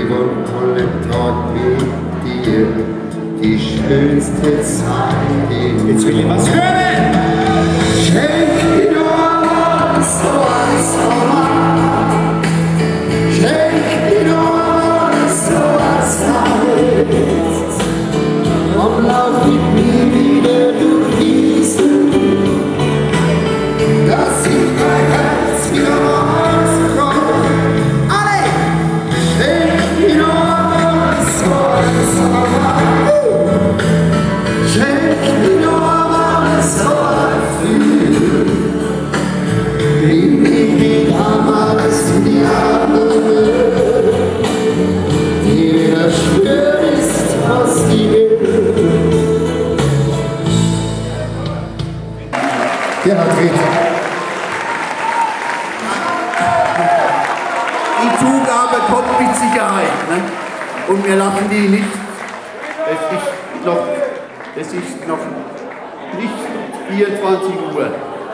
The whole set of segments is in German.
und vollen Tag mit dir die schönste Zeit. Jetzt will ich was hören! Schenk mir nur alles, so alles, schenk mir nur alles, so alles, komm, lauf mit mir wieder durch diesen, dass ich mein Herz wieder rauskommt. Alle! Schenk mir nur alles, so alles, schenk mir nur alles, so alles, wie damals in die Arme, die das schön ist, was die will. Gerhard Ritter. Die Zugabe kommt mit Sicherheit, ne? Und wir lassen die nicht. Es ist noch nicht 24 Uhr.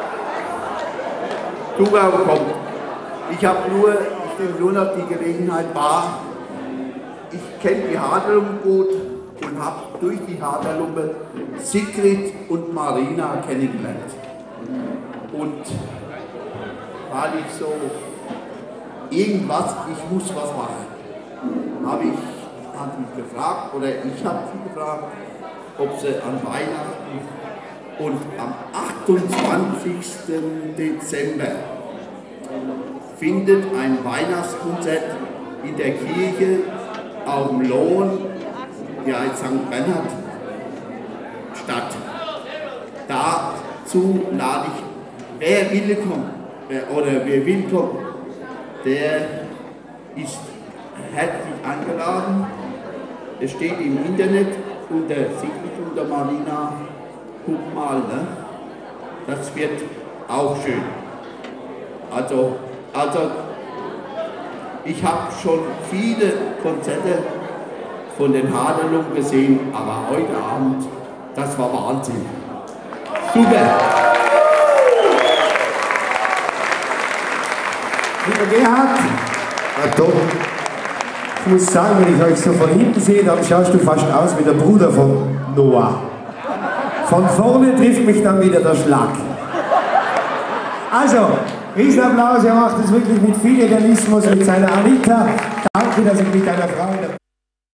Zugabe kommt. Ich nehme nur noch die Gelegenheit wahr. Ich kenne die Hadelumpe gut und habe durch die Hadelumpe Sigrid und Marina kennengelernt. Und weil ich so ich muss was machen, habe ich gefragt, oder ich habe sie gefragt, ob sie an Weihnachten und am 28. Dezember findet ein Weihnachtskonzert in der Kirche auf dem Lohn, die heißt St. Bernhard, statt. Dazu lade ich, wer will kommen, der ist herzlich eingeladen. Es steht im Internet unter Sigrid und der Marina. Guck mal, ne? Das wird auch schön. Also ich habe schon viele Konzerte von den Hadelumpen gesehen, aber heute Abend, das war Wahnsinn. Super! Lieber Gerhard, ich muss sagen, wenn ich euch so von hinten sehe, dann schaust du fast aus wie der Bruder von Noah. Von vorne trifft mich dann wieder der Schlag. Also, Riesenapplaus, er macht es wirklich mit viel Idealismus mit seiner Anita. Danke, dass ich mit einer Frau in der